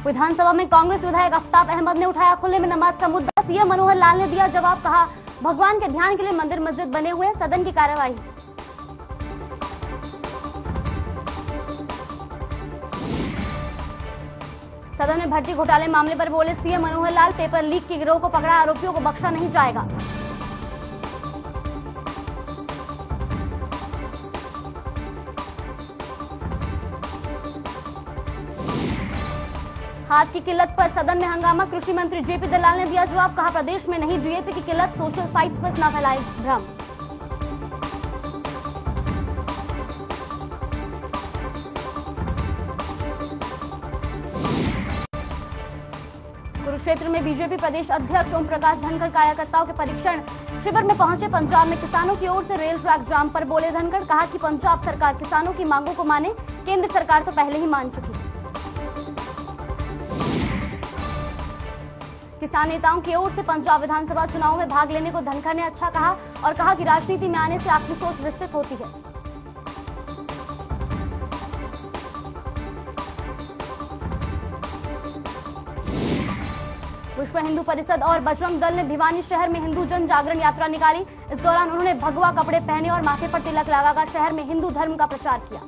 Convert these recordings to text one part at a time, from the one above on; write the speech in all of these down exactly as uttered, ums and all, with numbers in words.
विधानसभा में कांग्रेस विधायक आफ्ताब अहमद ने उठाया खुले में नमाज का मुद्दा। सीएम मनोहर लाल ने दिया जवाब, कहा भगवान के ध्यान के लिए मंदिर मस्जिद बने हुए। सदन की कार्यवाही। सदन में भर्ती घोटाले मामले पर बोले CM Manohar Lal, paper leak के गिरोह को पकड़ा, आरोपियों को बख्शा नहीं जाएगा। खाद की किल्लत पर सदन में हंगामा। कृषि मंत्री जेपी दलाल ने दिया जवाब, कहा प्रदेश में नहीं डीएपी की किल्लत, सोशल साइट्स पर न फैलाए भ्रम। कुरुक्षेत्र में बीजेपी प्रदेश अध्यक्ष ओम प्रकाश धनखड़ कार्यकर्ताओं के परीक्षण शिविर में पहुंचे। पंजाब में किसानों की ओर से रेल ट्रैक जाम पर बोले धनखड़, कहा कि पंजाब सरकार किसानों की मांगों को माने, केंद्र सरकार तो पहले ही मान चुकी है। किसान नेताओं की ओर से पंजाब विधानसभा चुनाव में भाग लेने को धनखड़ ने अच्छा कहा और कहा कि राजनीति में आने से आपकी सोच विस्तृत होती है। विश्व हिंदू परिषद और बजरंग दल ने भिवानी शहर में हिंदू जन जागरण यात्रा निकाली। इस दौरान उन्होंने भगवा कपड़े पहने और माथे पर तिलक लगाकर शहर में हिंदू धर्म का प्रचार किया।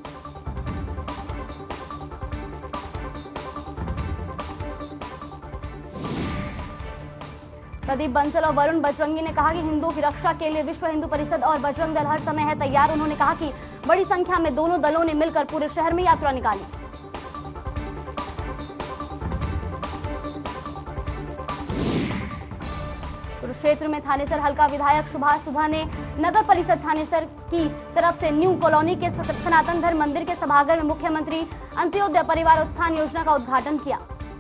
प्रदीप बंसल और वरुण बजरंगी ने कहा कि हिंदुओं की रक्षा के लिए विश्व हिंदू परिषद और बजरंग दल हर समय है तैयार। उन्होंने कहा कि बड़ी संख्या में दोनों दलों ने मिलकर पूरे शहर में यात्रा निकाली। कुरुक्षेत्र में थानेसर हल्का विधायक सुभाष सुधा ने नगर परिषद थानेसर की तरफ से न्यू कॉलोनी के सनातन धर्म मंदिर के सभागार में मुख्यमंत्री अंत्योदय परिवार उत्थान योजना का उद्घाटन किया।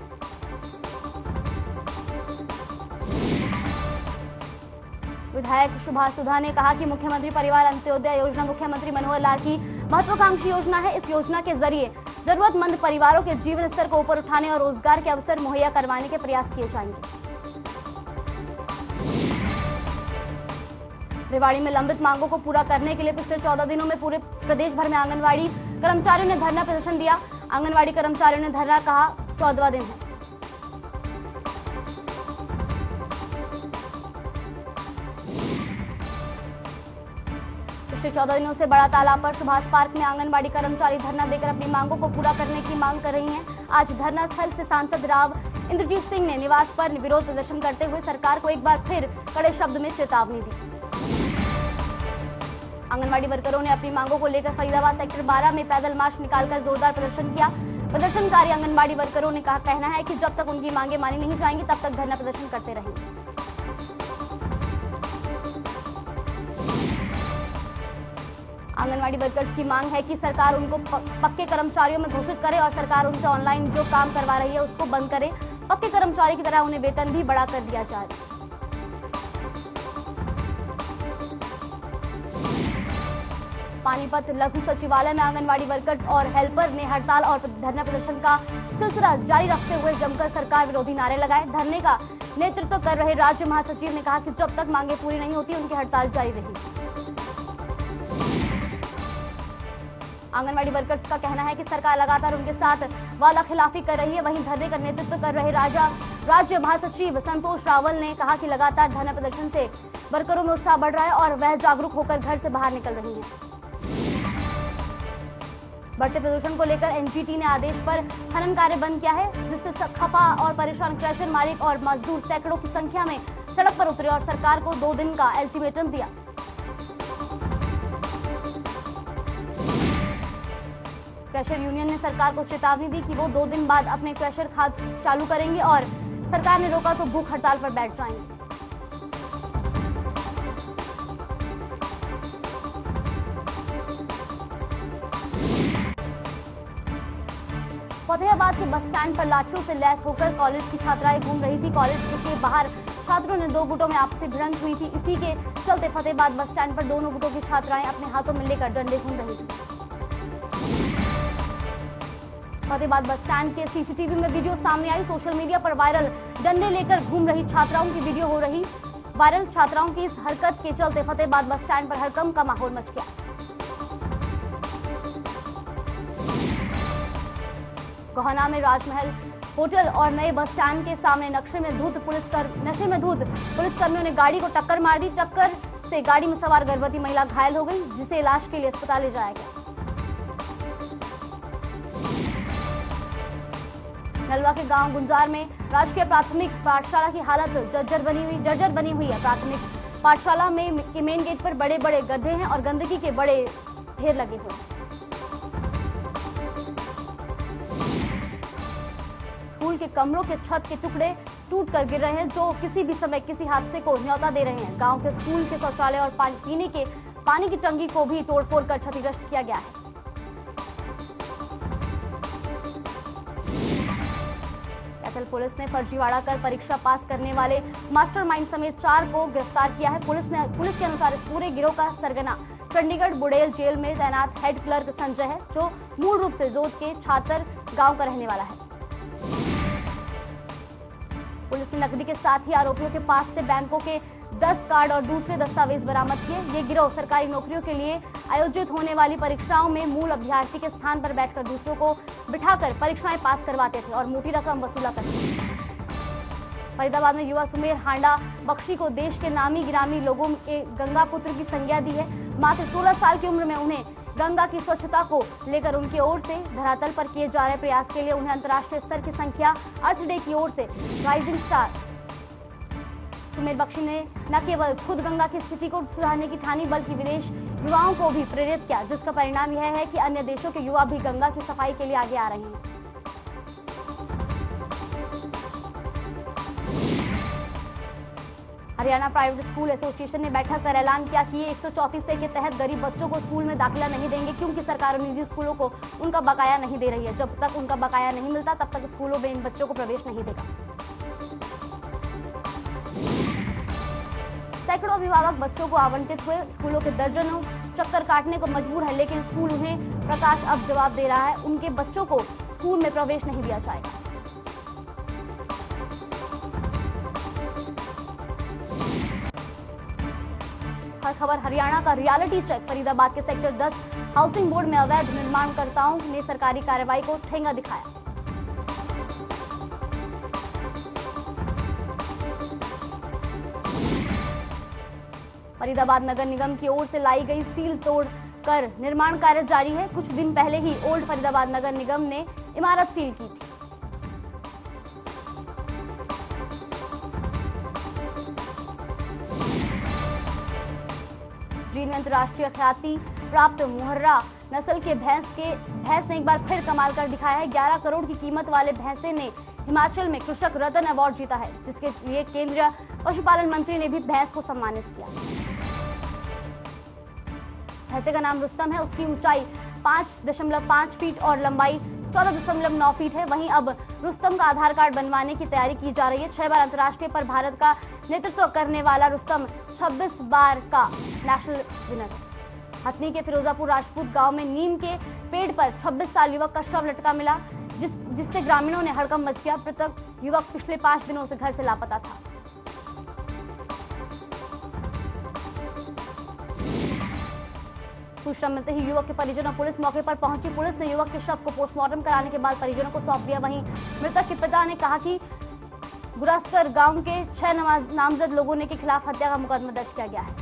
विधायक सुभाष सुधा ने कहा कि मुख्यमंत्री परिवार अंत्योदय योजना मुख्यमंत्री मनोहर लाल की महत्वाकांक्षी योजना है। इस योजना के जरिए जरूरतमंद परिवारों के जीवन स्तर को ऊपर उठाने और रोजगार के अवसर मुहैया करवाने के प्रयास किए जाएंगे। रेवाड़ी में लंबित मांगों को पूरा करने के लिए पिछले चौदह दिनों में पूरे प्रदेश भर में आंगनवाड़ी कर्मचारियों ने धरना प्रदर्शन दिया। आंगनवाड़ी कर्मचारियों ने धरना कहा चौदहवां दिन है। पिछले चौदह दिनों से बड़ा तालाब पर सुभाष पार्क में आंगनवाड़ी कर्मचारी धरना देकर अपनी मांगों को पूरा करने की मांग कर रही हैं। आज धरना स्थल से सांसद राव इंद्रजीत सिंह ने निवास पर विरोध प्रदर्शन करते हुए सरकार को एक बार फिर कड़े शब्द में चेतावनी दी। आंगनवाड़ी वर्करों ने अपनी मांगों को लेकर फरीदाबाद सेक्टर बारह में पैदल मार्च निकालकर जोरदार प्रदर्शन किया। प्रदर्शनकारी आंगनवाड़ी वर्करों ने कहा कहना है कि जब तक उनकी मांगे मानी नहीं जाएंगी तब तक धरना प्रदर्शन करते रहेंगे। आंगनवाड़ी वर्कर्स की मांग है कि सरकार उनको पक्के कर्मचारियों में घोषित करे और सरकार उनसे ऑनलाइन जो काम करवा रही है उसको बंद करे। पक्के कर्मचारी की तरह उन्हें वेतन भी बढ़ा कर दिया जाए। पानीपत लघु सचिवालय में आंगनवाड़ी वर्कर्स और हेल्पर ने हड़ताल और धरना प्रदर्शन का सिलसिला जारी रखते हुए जमकर सरकार विरोधी नारे लगाए। धरने का नेतृत्व कर रहे राज्य महासचिव ने कहा कि जब तक मांगे पूरी नहीं होती उनकी हड़ताल जारी रहेगी। आंगनवाड़ी वर्कर्स का कहना है कि सरकार लगातार उनके साथ वादाखिलाफी कर रही है। वहीं धरने का नेतृत्व कर रहे राजा राज्य महासचिव संतोष रावल ने कहा कि लगातार धरना प्रदर्शन से वर्करों में उत्साह बढ़ रहा है और वह जागरूक होकर घर से बाहर निकल रही है। बढ़ते प्रदूषण को लेकर एनजीटी ने आदेश पर खनन कार्य बंद किया है, जिससे खपा और परेशान क्रशर मालिक और मजदूर सैकड़ों की संख्या में सड़क पर उतरे और सरकार को दो दिन का अल्टीमेटम दिया। क्रशर यूनियन ने सरकार को चेतावनी दी कि वो दो दिन बाद अपने क्रशर खाद चालू करेंगे और सरकार ने रोका तो भूख हड़ताल पर बैठ जाएंगे। फतेहाबाद के बस स्टैंड पर लाठियों से लैस होकर कॉलेज की छात्राएं घूम रही थी। कॉलेज के बाहर छात्रों ने दो गुटों में आपसी भिड़ंत हुई थी। इसी के चलते फतेहाबाद बस स्टैंड पर दोनों गुटों की छात्राएं अपने हाथों में लेकर डंडे घूम रही थी। फतेहाबाद बस स्टैंड के सीसीटीवी में वीडियो सामने आई। सोशल मीडिया पर वायरल डंडे लेकर घूम रही छात्राओं की वीडियो हो रही वायरल। छात्राओं की इस हरकत के चलते फतेहाबाद बस स्टैंड पर हड़कंप का माहौल मच गया। गोहना में राजमहल होटल और नए बस स्टैंड के सामने नक्शे में धुत पुलिस कर नशे में धुत पुलिसकर्मियों ने गाड़ी को टक्कर मार दी। टक्कर से गाड़ी में सवार गर्भवती महिला घायल हो गई, जिसे इलाज के लिए अस्पताल ले जाया गया। नलवा के गांव गुंजार में राजकीय प्राथमिक पाठशाला की हालत जर्जर बनी हुई जर्जर बनी हुई है। प्राथमिक पाठशाला में के मेन गेट पर बड़े बड़े गड्ढे हैं और गंदगी के बड़े ढेर लगे हुए हैं। स्कूल के कमरों के छत के टुकड़े टूट कर गिर रहे हैं, जो किसी भी समय किसी हादसे को न्योता दे रहे हैं। गांव के स्कूल के शौचालय और पानी पीने के पानी की टंकी को भी तोड़फोड़ कर क्षतिग्रस्त किया गया है। कैथल पुलिस ने फर्जीवाड़ा कर परीक्षा पास करने वाले मास्टरमाइंड समेत चार को गिरफ्तार किया है। पुलिस ने पुलिस के अनुसार इस पूरे गिरोह का सरगना चंडीगढ़ बुड़ेल जेल में तैनात हेड क्लर्क संजय है, जो मूल रूप से जोत के छात्र गांव का रहने वाला है। पुलिस ने नकदी के साथ ही आरोपियों के पास से बैंकों के दस कार्ड और दूसरे दस्तावेज बरामद किए। ये गिरोह सरकारी नौकरियों के लिए आयोजित होने वाली परीक्षाओं में मूल अभ्यर्थी के स्थान पर बैठकर दूसरों को बिठाकर परीक्षाएं पास करवाते थे और मोटी रकम वसूला करते थे। फरीदाबाद में युवा सुमेर हांडा बख्शी को देश के नामी गिरामी लोगों के गंगा पुत्र की संज्ञा दी है। मात्र सोलह साल की उम्र में उन्हें गंगा की स्वच्छता को लेकर उनकी ओर से धरातल पर किए जा रहे प्रयास के लिए उन्हें अंतर्राष्ट्रीय स्तर की संख्या अर्थ डे की ओर से राइजिंग स्टार सुमेर बख्शी ने न केवल खुद गंगा की स्थिति को सुधारने की ठानी, बल्कि विदेश युवाओं को भी प्रेरित किया, जिसका परिणाम यह है कि अन्य देशों के युवा भी गंगा की सफाई के लिए आगे आ रहे हैं। हरियाणा प्राइवेट स्कूल एसोसिएशन ने बैठक कर ऐलान किया कि एक सौ चौंतीस ए के तहत गरीब बच्चों को स्कूल में दाखिला नहीं देंगे, क्योंकि सरकार निजी स्कूलों को उनका बकाया नहीं दे रही है। जब तक उनका बकाया नहीं मिलता, तब तक स्कूलों में इन बच्चों को प्रवेश नहीं देगा। सैकड़ों अभिभावक बच्चों को आवंटित हुए स्कूलों के दर्जनों चक्कर काटने को मजबूर है, लेकिन स्कूल उन्हें प्रकाश अब जवाब दे रहा है, उनके बच्चों को स्कूल में प्रवेश नहीं दिया जाएगा। हर खबर हरियाणा का रियलिटी चेक। फरीदाबाद के सेक्टर दस हाउसिंग बोर्ड में अवैध निर्माणकर्ताओं ने सरकारी कार्रवाई को ठेंगा दिखाया। फरीदाबाद नगर निगम की ओर से लाई गई सील तोड़ कर निर्माण कार्य जारी है। कुछ दिन पहले ही ओल्ड फरीदाबाद नगर निगम ने इमारत सील की थी। जींद में अंतर्राष्ट्रीय ख्याति प्राप्त मुहर्रा नस्ल के भैंस के भैंस ने एक बार फिर कमाल कर दिखाया है। ग्यारह करोड़ की कीमत वाले भैंसे ने हिमाचल में कृषक रत्न अवार्ड जीता है, जिसके लिए केंद्रीय पशुपालन मंत्री ने भी भैंस को सम्मानित किया। भैंसे का नाम रुस्तम है। उसकी ऊंचाई पाँच दशमलव पाँच फीट और लंबाई चौदह दशमलव नौ फीट है। वहीं अब रुस्तम का आधार कार्ड बनवाने की तैयारी की जा रही है। छह बार अंतर्राष्ट्रीय पर भारत का नेतृत्व करने वाला रुस्तम छब्बीस बार का नेशनल विनर है। हथनी के फिरोजापुर राजपूत गांव में नीम के पेड़ पर छब्बीस साल युवक का शव लटका मिला, जिस जिससे ग्रामीणों ने हड़कंप मच गया। मृतक युवक पिछले पांच दिनों से घर से लापता था। सूचना मिलते ही युवक के परिजनों पुलिस मौके पर पहुंची। पुलिस ने युवक के शव को पोस्टमार्टम कराने के बाद परिजनों को सौंप दिया। वहीं मृतक के पिता ने कहा कि गुरास्कर गांव के छह नामजद लोगों ने के खिलाफ हत्या का मुकदमा दर्ज किया गया है।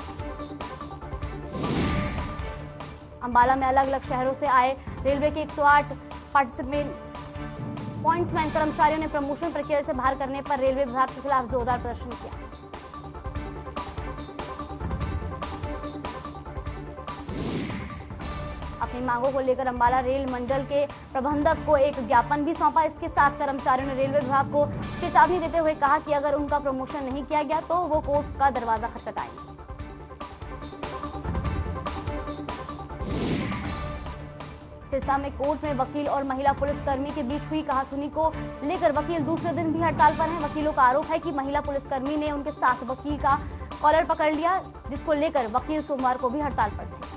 अंबाला में अलग अलग शहरों से आए रेलवे के एक सौ आठ पार्टिसिपेंट पॉइंट्समैन कर्मचारियों ने प्रमोशन प्रक्रिया से बाहर करने पर रेलवे विभाग के खिलाफ जोरदार प्रदर्शन किया। अपनी मांगों को लेकर अंबाला रेल मंडल के प्रबंधक को एक ज्ञापन भी सौंपा। इसके साथ कर्मचारियों ने रेलवे विभाग को चेतावनी देते हुए कहा कि अगर उनका प्रमोशन नहीं किया गया तो वो कोर्ट का दरवाजा खटखटाएंगे। सिरसा में कोर्ट में वकील और महिला पुलिसकर्मी के बीच हुई कहासुनी को लेकर वकील दूसरे दिन भी हड़ताल पर हैं। वकीलों का आरोप है कि महिला पुलिसकर्मी ने उनके साथ वकील का कॉलर पकड़ लिया, जिसको लेकर वकील सोमवार को भी हड़ताल पर थे।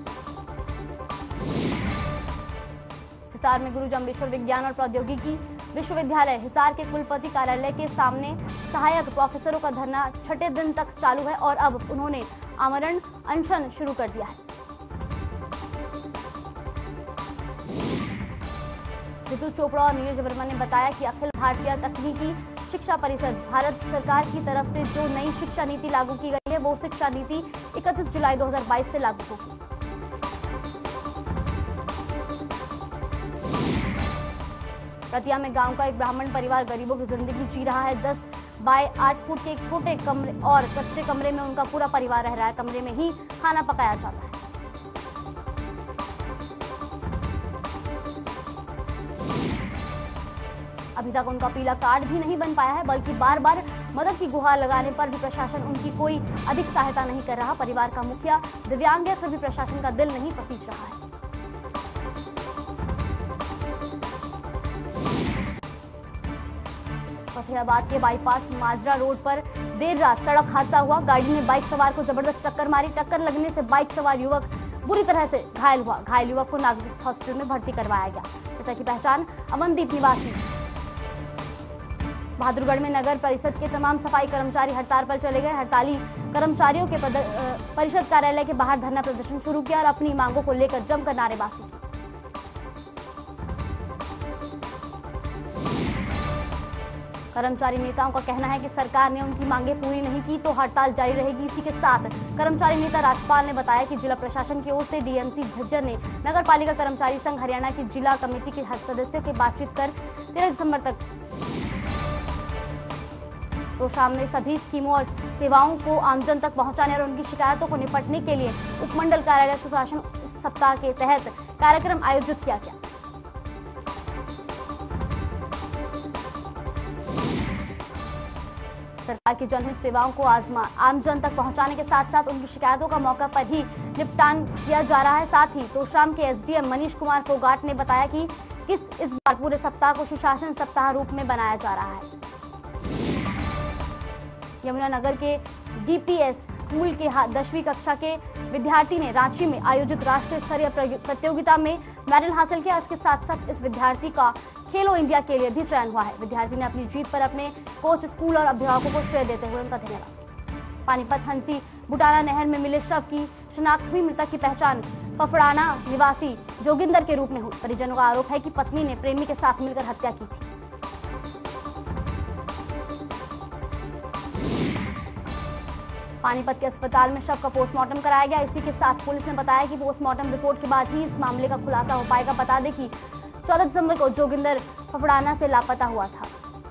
हिसार में गुरु जम्बेश्वर विज्ञान और प्रौद्योगिकी विश्वविद्यालय हिसार के कुलपति कार्यालय के सामने सहायक प्रोफेसरों का धरना छठे दिन तक चालू है और अब उन्होंने आमरण अनशन शुरू कर दिया है। ऋतु चोपड़ा और नीरज वर्मा ने बताया कि अखिल भारतीय तकनीकी शिक्षा परिषद भारत सरकार की तरफ से जो नई शिक्षा नीति लागू की गई है वो शिक्षा नीति इकतीस जुलाई दो हज़ार बाईस से लागू होगी। रतिया में गांव का एक ब्राह्मण परिवार गरीबों की जिंदगी जी रहा है। दस बाय आठ फुट के एक छोटे कमरे और कच्चे कमरे में उनका पूरा परिवार रह रहा है। कमरे में ही खाना पकाया जाता है। अभी तक उनका पीला कार्ड भी नहीं बन पाया है, बल्कि बार बार मदद की गुहार लगाने पर भी प्रशासन उनकी कोई अधिक सहायता नहीं कर रहा। परिवार का मुखिया दिव्यांग है, फिर भी प्रशासन का दिल नहीं पसीज रहा है। फतेहाबाद के बाईपास माजरा रोड पर देर रात सड़क हादसा हुआ। गाड़ी ने बाइक सवार को जबरदस्त टक्कर मारी। टक्कर लगने से बाइक सवार युवक बुरी तरह से घायल हुआ। घायल युवक को नागरिक हॉस्पिटल में भर्ती करवाया गया। मृतक की पहचान अमनदीप निवासी बहादुरगढ़ में नगर परिषद के तमाम सफाई कर्मचारी हड़ताल पर चले गए। हड़ताली कर्मचारियों के परिषद कार्यालय के बाहर धरना प्रदर्शन शुरू किया और अपनी मांगों को लेकर जमकर नारेबाजी की। कर्मचारी नेताओं का कहना है कि सरकार ने उनकी मांगें पूरी नहीं की तो हड़ताल जारी रहेगी। इसी के साथ कर्मचारी नेता राजपाल ने बताया कि जिला प्रशासन की ओर से डीएमसी झज्जर ने नगर पालिका कर्मचारी संघ हरियाणा की जिला कमेटी के सदस्यों से बातचीत कर तेरह दिसंबर तक तो शाम में सभी स्कीमों और सेवाओं को आमजन तक पहुंचाने और उनकी शिकायतों को निपटने के लिए उपमंडल कार्यालय सुशासन सप्ताह के तहत कार्यक्रम आयोजित किया गया। सरकार की जनहित सेवाओं को आजमा आमजन तक पहुंचाने के साथ साथ उनकी शिकायतों का मौका पर ही निपटान किया जा रहा है। साथ ही तोशाम के एसडीएम मनीष कुमार फोगाट ने बताया कि किस इस बार पूरे सप्ताह को सुशासन सप्ताह रूप में बनाया जा रहा है। यमुनानगर के डीपीएस स्कूल के दसवीं कक्षा के विद्यार्थी ने रांची में आयोजित राष्ट्रीय स्तरीय प्रतियोगिता में मेडल हासिल किया। इसके साथ साथ इस विद्यार्थी का खेलो इंडिया के लिए भी चयन हुआ है। विद्यार्थी ने अपनी जीत पर अपने कोच, स्कूल और अभिभावकों को श्रेय देते हुए उनका धन्यवाद। पानीपत हंसी बुटाना नहर में मिले शव की शिनाख्त हुई। मृतक की पहचान फफड़ाना निवासी जोगिंदर के रूप में हुई। परिजनों का आरोप है कि पत्नी ने प्रेमी के साथ मिलकर हत्या की थी। पानीपत के अस्पताल में शव का पोस्टमार्टम कराया गया। इसी के साथ पुलिस ने बताया कि पोस्टमार्टम रिपोर्ट के बाद ही इस मामले का खुलासा हो पाएगा। बता दें कि चौदह दिसंबर को जोगिंदर फफड़ाना से लापता हुआ था।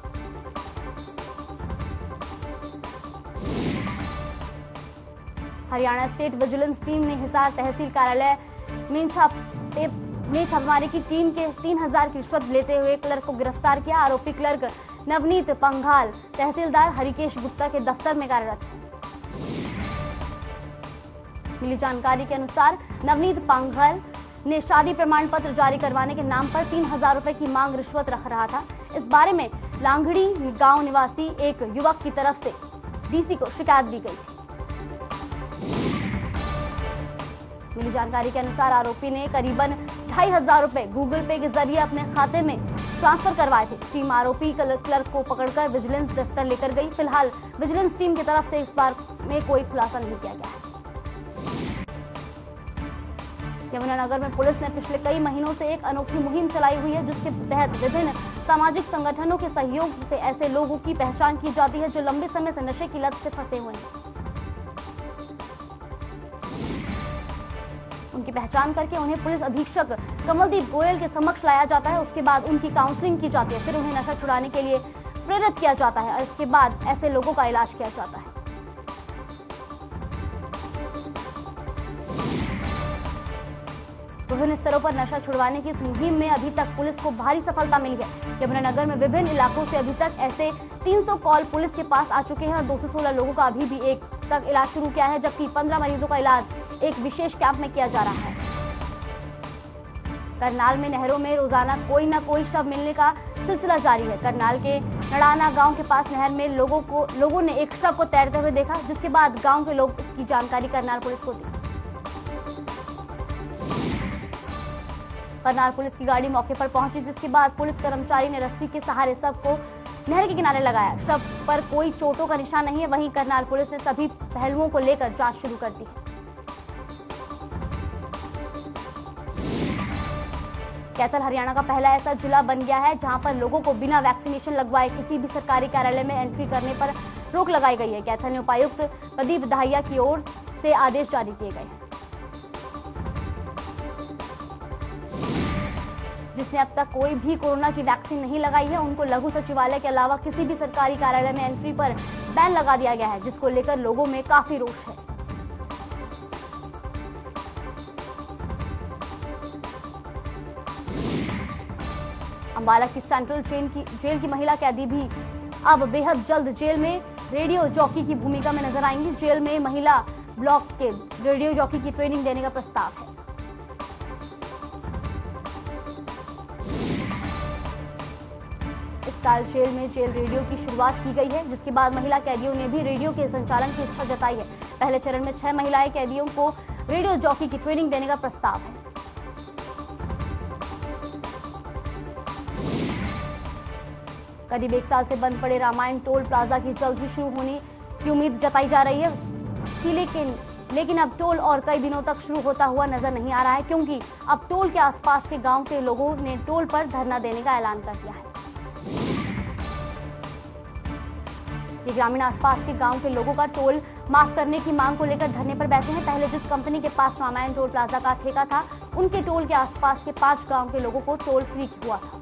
हरियाणा स्टेट विजिलेंस टीम ने हिसार तहसील कार्यालय में छाप में छापेमारी की। टीम के तीन हजार की रिश्वत लेते हुए क्लर्क को गिरफ्तार किया। आरोपी क्लर्क नवनीत पंघाल तहसीलदार हरिकेश गुप्ता के दफ्तर में कार्यरत है। मिली जानकारी के अनुसार नवनीत पांघल ने शादी प्रमाण पत्र जारी करवाने के नाम पर तीन हजार रुपए की मांग रिश्वत रख रहा था। इस बारे में लांगड़ी गांव निवासी एक युवक की तरफ से डीसी को शिकायत दी गई थी। मिली जानकारी के अनुसार आरोपी ने करीबन ढाई हजार रुपए गूगल पे के जरिए अपने खाते में ट्रांसफर करवाए थे। टीम आरोपी क्लर्क को पकड़कर विजिलेंस दफ्तर लेकर गई। फिलहाल विजिलेंस टीम की तरफ से इस बार में कोई खुलासा नहीं किया गया है। यमुनानगर में पुलिस ने पिछले कई महीनों से एक अनोखी मुहिम चलाई हुई है, जिसके तहत विभिन्न सामाजिक संगठनों के सहयोग से ऐसे लोगों की पहचान की जाती है जो लंबे समय से नशे की लत से फंसे हुए हैं। उनकी पहचान करके उन्हें पुलिस अधीक्षक कमलदीप गोयल के समक्ष लाया जाता है। उसके बाद उनकी काउंसलिंग की जाती है। फिर उन्हें नशा छुड़ाने के लिए प्रेरित किया जाता है और इसके बाद ऐसे लोगों का इलाज किया जाता है। विभिन्न स्तरों पर नशा छुड़वाने की इस मुहिम में अभी तक पुलिस को भारी सफलता मिली है। यमुनानगर में विभिन्न इलाकों से अभी तक ऐसे तीन सौ कॉल पुलिस के पास आ चुके हैं और दो सौ सोलह लोगों का अभी भी एक तक इलाज शुरू किया है, जबकि पंद्रह मरीजों का इलाज एक विशेष कैंप में किया जा रहा है। करनाल में नहरों में रोजाना कोई न कोई शव मिलने का सिलसिला जारी है। करनाल के नड़ाना गांव के पास नहर में लोगों को लोगों ने एक शव को तैरते हुए देखा, जिसके बाद गांव के लोग इसकी जानकारी करनाल पुलिस को दी। करनाल पुलिस की गाड़ी मौके पर पहुंची, जिसके बाद पुलिस कर्मचारी ने रस्सी के सहारे शव को नहर के किनारे लगाया। शव पर कोई चोटों का निशान नहीं है। वहीं करनाल पुलिस ने सभी पहलुओं को लेकर जांच शुरू कर दी है। कैथल हरियाणा का पहला ऐसा जिला बन गया है जहां पर लोगों को बिना वैक्सीनेशन लगवाए किसी भी सरकारी कार्यालय में एंट्री करने पर रोक लगाई गई है। कैथल में उपायुक्त प्रदीप दहाइया की ओर से आदेश जारी किए गए हैं। जिसने अब तक कोई भी कोरोना की वैक्सीन नहीं लगाई है उनको लघु सचिवालय के अलावा किसी भी सरकारी कार्यालय में एंट्री पर बैन लगा दिया गया है, जिसको लेकर लोगों में काफी रोष है। अंबाला की सेंट्रल जेल की जेल की महिला कैदी भी अब बेहद जल्द जेल में रेडियो जॉकी की भूमिका में नजर आएंगी। जेल में महिला ब्लॉक के रेडियो जॉकी की ट्रेनिंग देने का प्रस्ताव है। इस साल जेल में जेल रेडियो की शुरुआत की गई है, जिसके बाद महिला कैदियों ने भी रेडियो के संचालन की इच्छा जताई है। पहले चरण में छह महिलाएं कैदियों को रेडियो जॉकी की ट्रेनिंग देने का प्रस्ताव है। करीब एक साल से बंद पड़े रामायण टोल प्लाजा की जल्द ही शुरू होने की उम्मीद जताई जा रही है कि लेकिन लेकिन अब टोल और कई दिनों तक शुरू होता हुआ नजर नहीं आ रहा है, क्योंकि अब टोल के आसपास के गांव के लोगों ने टोल पर धरना देने का ऐलान कर दिया है। ये ग्रामीण आसपास के गांव के लोगों का टोल माफ करने की मांग को लेकर धरने पर बैठे हैं। पहले जिस कंपनी के पास रामायण टोल प्लाजा का ठेका था, उनके टोल के आसपास के पांच गांव के लोगों को टोल फ्री हुआ था।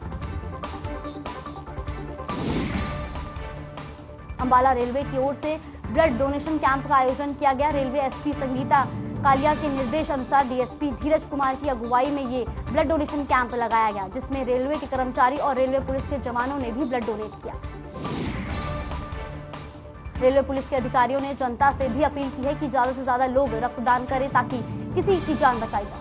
अंबाला रेलवे की ओर से ब्लड डोनेशन कैंप का आयोजन किया गया। रेलवे एसपी संगीता कालिया के निर्देश अनुसार डीएसपी धीरज कुमार की अगुवाई में ये ब्लड डोनेशन कैंप लगाया गया, जिसमें रेलवे के कर्मचारी और रेलवे पुलिस के जवानों ने भी ब्लड डोनेट किया। रेलवे पुलिस के अधिकारियों ने जनता से भी अपील की है कि ज्यादा से ज्यादा लोग रक्तदान करें ताकि किसी की जान बचाई जा सके।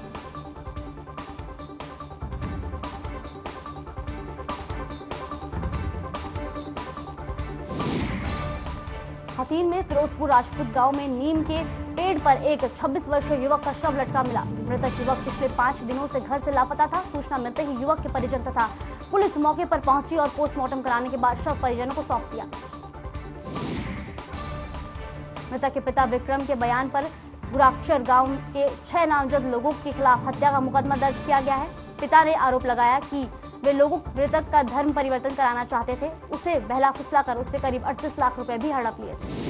हथीन में फिरोजपुर राजपूत गांव में नीम के पेड़ पर एक छब्बीस वर्षीय युवक का शव लटका मिला। मृतक युवक पिछले पांच दिनों से घर से लापता था। सूचना मिलते ही युवक के परिजन तथा पुलिस मौके पर पहुंची और पोस्टमार्टम कराने के बाद शव परिजनों को सौंप दिया। मृतक के पिता विक्रम के बयान पर गुराक्षर गांव के छह नामजद लोगों के खिलाफ हत्या का मुकदमा दर्ज किया गया है। पिता ने आरोप लगाया कि वे लोगों मृतक का धर्म परिवर्तन कराना चाहते थे। उसे बहला फुसला कर उससे करीब अड़तीस लाख रुपए भी हड़प लिए थे।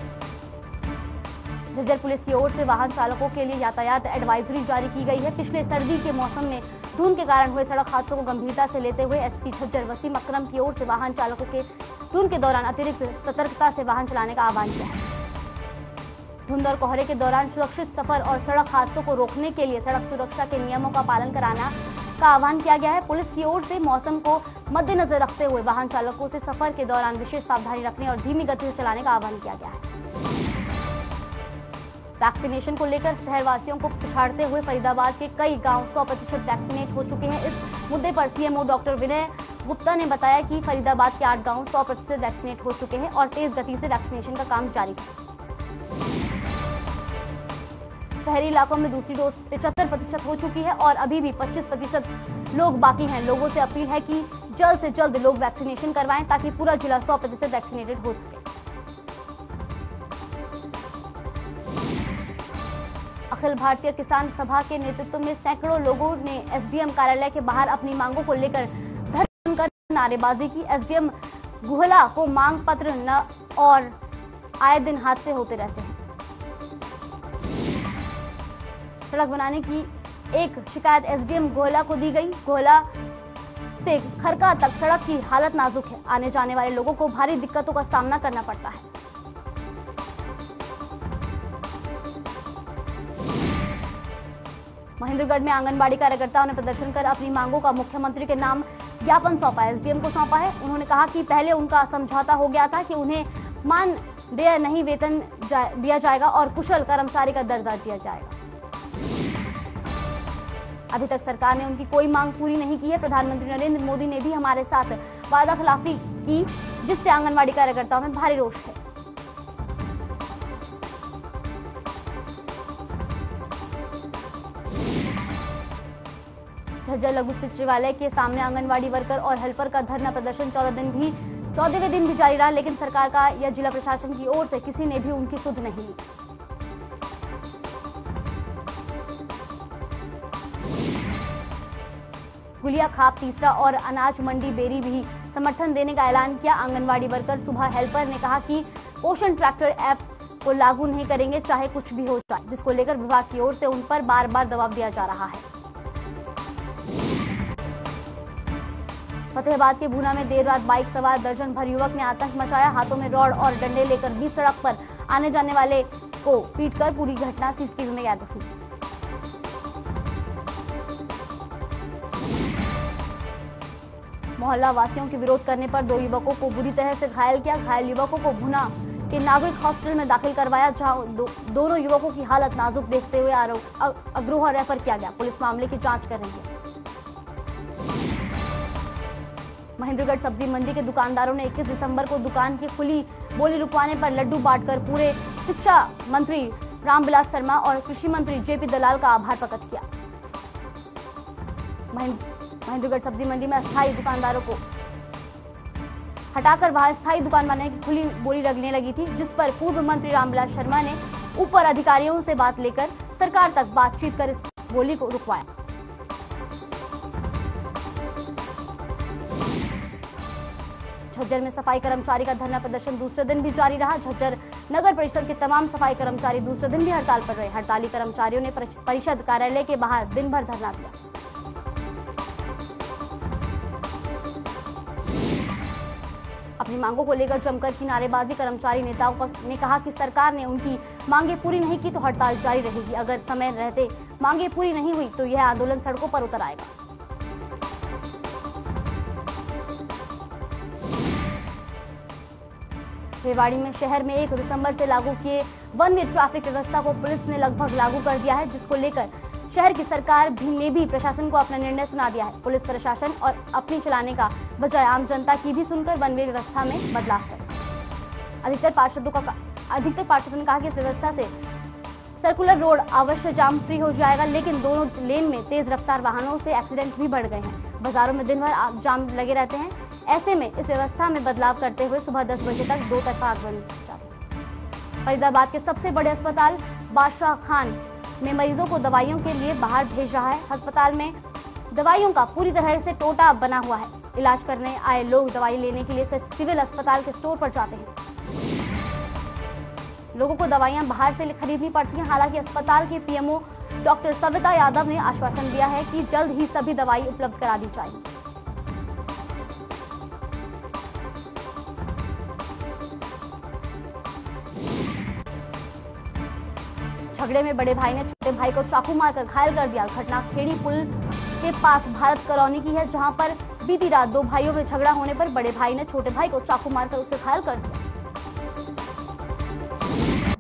झज्जर पुलिस की ओर से वाहन चालकों के लिए यातायात एडवाइजरी जारी की गई है। पिछले सर्दी के मौसम में धुंध के कारण हुए सड़क हादसों को गंभीरता से लेते हुए एसपी झज्जर वसीम अकरम की ओर से वाहन चालकों के धुंध के दौरान अतिरिक्त सतर्कता से वाहन चलाने का आह्वान किया है। धुंध और कोहरे के दौरान सुरक्षित सफर और सड़क हादसों को रोकने के लिए सड़क सुरक्षा के नियमों का पालन कराना का आह्वान किया गया है। पुलिस की ओर से मौसम को मद्देनजर रखते हुए वाहन चालकों से सफर के दौरान विशेष सावधानी रखने और धीमी गति से चलाने का आह्वान किया गया है। वैक्सीनेशन को लेकर शहरवासियों को पिछाड़ते हुए फरीदाबाद के कई गांव सौ प्रतिशत वैक्सीनेट हो चुके हैं। इस मुद्दे पर सीएमओ डॉक्टर विनय गुप्ता ने बताया कि फरीदाबाद के आठ गांव सौ प्रतिशत वैक्सीनेट हो चुके हैं और तेज गति से वैक्सीनेशन का काम जारी है। शहरी इलाकों में दूसरी डोज पचहत्तर प्रतिशत हो चुकी है और अभी भी पच्चीस प्रतिशत लोग बाकी हैं। लोगों से अपील है कि जल्द से जल्द लोग वैक्सीनेशन करवाएं ताकि पूरा जिला सौ प्रतिशत वैक्सीनेटेड हो सके। अखिल भारतीय किसान सभा के नेतृत्व में सैकड़ों लोगों ने एसडीएम कार्यालय के बाहर अपनी मांगों को लेकर धरना कर नारेबाजी की। एसडीएम गुहला को मांग पत्र न और आए दिन हादसे होते रहते हैं। सड़क बनाने की एक शिकायत एसडीएम गोहला को दी गई। गोहला से खरका तक सड़क की हालत नाजुक है। आने जाने वाले लोगों को भारी दिक्कतों का सामना करना पड़ता है। महेंद्रगढ़ में आंगनबाड़ी कार्यकर्ताओं ने प्रदर्शन कर अपनी मांगों का मुख्यमंत्री के नाम ज्ञापन सौंपा। एसडीएम को सौंपा है। उन्होंने कहा कि पहले उनका समझौता हो गया था कि उन्हें मानदेय नहीं वेतन जा, दिया जाएगा और कुशल कर्मचारी का दर्जा दिया जाएगा। अभी तक सरकार ने उनकी कोई मांग पूरी नहीं की है। प्रधानमंत्री नरेंद्र मोदी ने भी हमारे साथ वादा खिलाफी की, जिससे आंगनबाड़ी कार्यकर्ताओं में भारी रोष है। झज्जर लघु सचिवालय के सामने आंगनबाड़ी वर्कर और हेल्पर का धरना प्रदर्शन चौदह दिन भी चौदहवें दिन भी जारी रहा, लेकिन सरकार का या जिला प्रशासन की ओर से किसी ने भी उनकी सुध नहीं ली। गुलिया खाप तीसरा और अनाज मंडी बेरी भी समर्थन देने का ऐलान किया। आंगनवाड़ी वर्कर सुबह हेल्पर ने कहा कि पोषण ट्रैक्टर ऐप को लागू नहीं करेंगे चाहे कुछ भी हो जाए, जिसको लेकर विभाग की ओर से उन पर बार बार दबाव दिया जा रहा है। फतेहाबाद के भूना में देर रात बाइक सवार दर्जन भर युवक ने आतंक मचाया। हाथों में रॉड और डंडे लेकर बीच सड़क पर आने जाने वाले को पीटकर पूरी घटना सीसीटीवी में कैद थी। मोहल्ला वासियों के विरोध करने पर दो युवकों को बुरी तरह से घायल किया। घायल युवकों को भूना के नागरिक हॉस्पिटल में दाखिल करवाया, जहां दो, दोनों युवकों की हालत नाजुक देखते हुए अग्रोहा रेफर किया गया। पुलिस मामले की जांच कर रही है। महेंद्रगढ़ सब्जी मंडी के दुकानदारों ने इक्कीस दिसंबर को दुकान की खुली बोली रुकवाने पर लड्डू बांटकर पूरे शिक्षा मंत्री रामविलास शर्मा और कृषि मंत्री जेपी दलाल का आभार प्रकट किया। महेंद्रगढ़ सब्जी मंडी में अस्थायी दुकानदारों को हटाकर वहां स्थायी दुकान बनाने की खुली बोली लगने लगी थी, जिस पर पूर्व मंत्री रामविलास शर्मा ने ऊपर अधिकारियों से बात लेकर सरकार तक बातचीत कर इस बोली को रुकवाया। झज्जर में सफाई कर्मचारी का धरना प्रदर्शन दूसरे दिन भी जारी रहा। झज्जर नगर परिषद के तमाम सफाई कर्मचारी दूसरे दिन भी हड़ताल पर रहे। हड़ताली कर्मचारियों ने परिषद कार्यालय के बाहर दिन भर धरना दिया। अपनी मांगों को लेकर जमकर की नारेबाजी कर्मचारी नेताओं ने कहा कि सरकार ने उनकी मांगे पूरी नहीं की तो हड़ताल जारी रहेगी। अगर समय रहते मांगे पूरी नहीं हुई तो यह आंदोलन सड़कों पर उतर आएगा। रेवाड़ी में शहर में एक दिसंबर से लागू किए वन वे ट्रैफिक व्यवस्था को पुलिस ने लगभग लागू कर दिया है, जिसको लेकर शहर की सरकार भी ने भी प्रशासन को अपना निर्णय सुना दिया है। पुलिस प्रशासन और अपनी चलाने का बजाय आम जनता की भी सुनकर वन वे व्यवस्था में बदलाव करे। अधिकतर पार्षदों का अधिकतर पार्षदों ने कहा कि इस व्यवस्था से सर्कुलर रोड अवश्य जाम फ्री हो जाएगा, लेकिन दोनों लेन में तेज रफ्तार वाहनों से एक्सीडेंट भी बढ़ गए हैं। बाजारों में दिन भर जाम लगे रहते हैं। ऐसे में इस व्यवस्था में बदलाव करते हुए सुबह दस बजे तक दो तरफा आगमन जारी। फरीदाबाद के सबसे बड़े अस्पताल बादशाह खान में मरीजों को दवाइयों के लिए बाहर भेज रहा है। अस्पताल में दवाइयों का पूरी तरह से टोटा बना हुआ है। इलाज करने आए लोग दवाई लेने के लिए सिविल अस्पताल के स्टोर पर जाते हैं। लोगों को दवाइयां बाहर से खरीदनी पड़ती हैं। हालांकि अस्पताल के पीएमओ डॉक्टर सविता यादव ने आश्वासन दिया है कि जल्द ही सभी दवाई उपलब्ध करा दी जाएगी। झगड़े में बड़े भाई ने छोटे भाई को चाकू मारकर घायल कर दिया। घटना खेड़ी पुल के पास भारत कॉलोनी की है, जहां पर बीती रात दो भाइयों में झगड़ा होने पर बड़े भाई ने छोटे भाई को चाकू मारकर उसे घायल कर दिया।